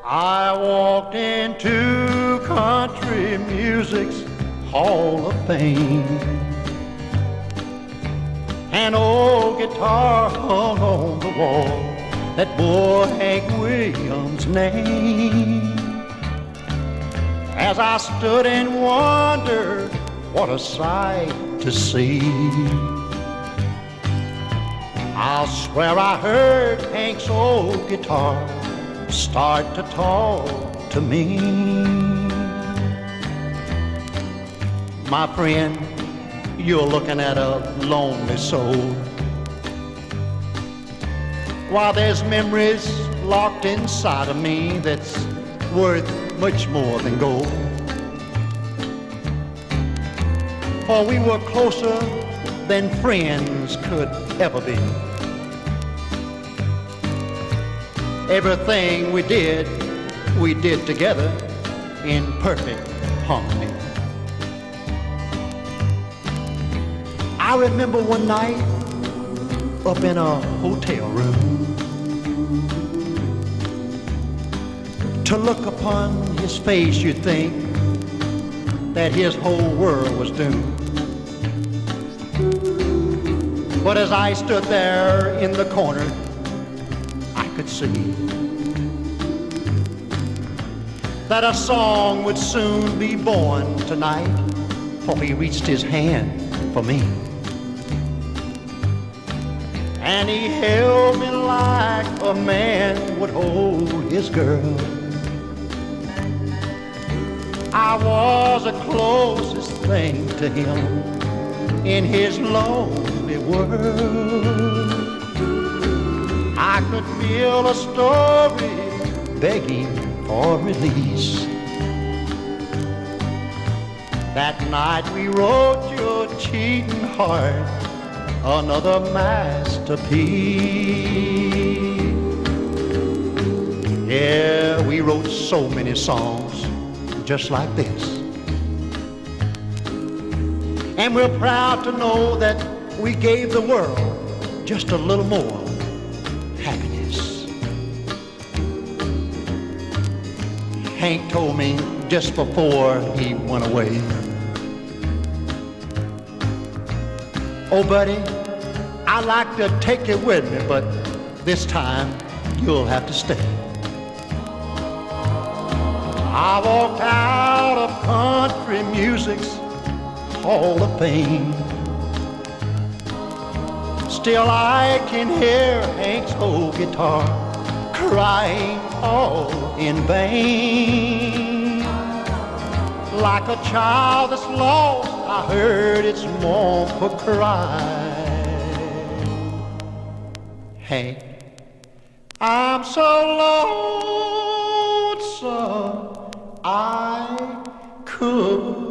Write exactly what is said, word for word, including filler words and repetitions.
I walked into country music's Hall of Fame. An old guitar hung on the wall that bore Hank Williams' name. As I stood and wondered what a sight to see, I'll swear I heard Hank's old guitar start to talk to me. My friend, you're looking at a lonely soul, while there's memories locked inside of me that's worth much more than gold. For we were closer than friends could ever be. Everything we did, we did together in perfect harmony. I remember one night up in a hotel room, to look upon his face you'd think that his whole world was doomed. But as I stood there in the corner, I could see that a song would soon be born tonight, for he reached his hand for me. And he held me like a man would hold his girl. I was the closest thing to him in his lonely world. I could feel a story begging for release. That night we wrote your cheating heart another masterpiece. Yeah, we wrote so many songs just like this, and we're proud to know that we gave the world just a little more happiness. Hank told me just before he went away, "Oh buddy, I'd like to take you with me, but this time you'll have to stay." I walked out of country music's Hall of Fame. Still I can hear Hank's old guitar crying all in vain. Like a child that's lost, I heard its mournful cry. Hank, I'm so lonesome I could